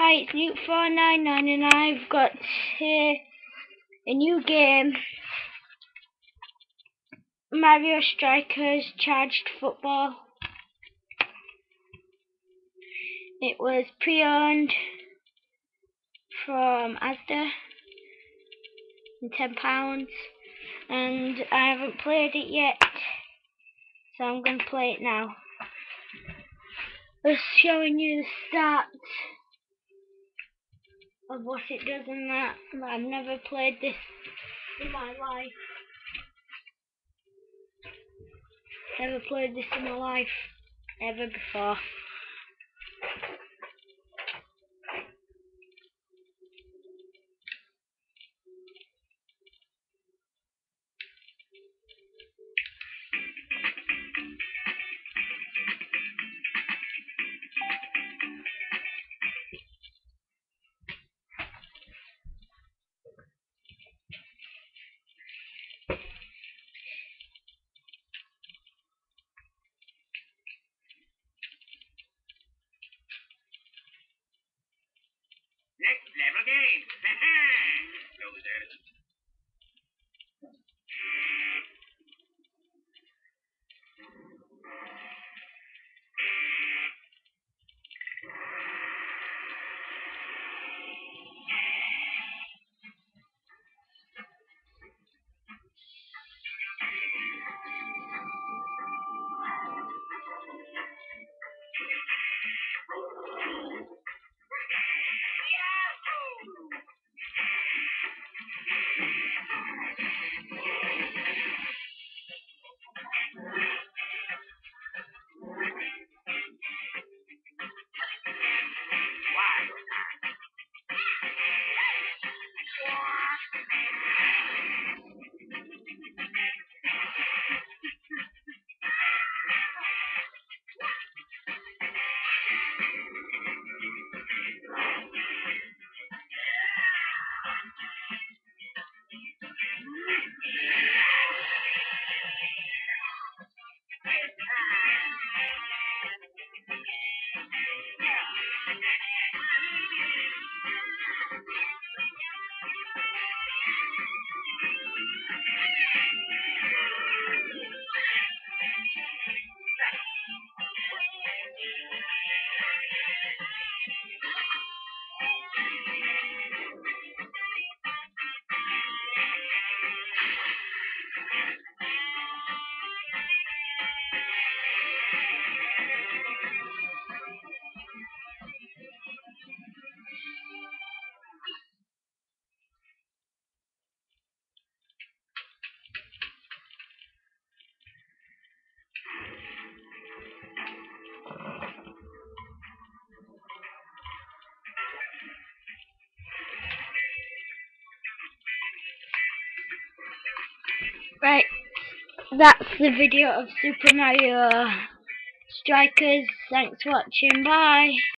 Hi, it's Newt499 and I've got here a new game, Mario Strikers Charged Football. It was pre-owned from Asda and £10, and I haven't played it yet, so I'm going to play it now. Just showing you the start of what it does and that. I've never played this in my life. Never played this in my life ever before. Next level game. Go there. Right, that's the video of Super Mario Strikers. Thanks for watching, bye.